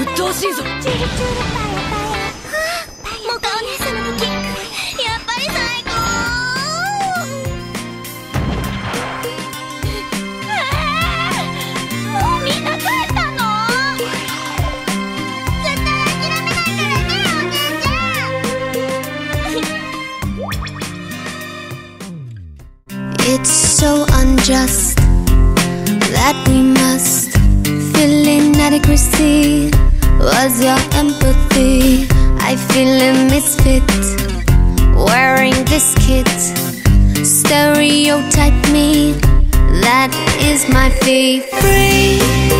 鬱陶しいぞ。 モカお姉さんの時、やっぱり最高。もうみんな帰ったの？絶対諦めないからね、お姉ちゃん。It's so unjust that we must feel inadequacy. Was your empathy? I feel a misfit wearing this kit. Stereotype me, that is my fate. Free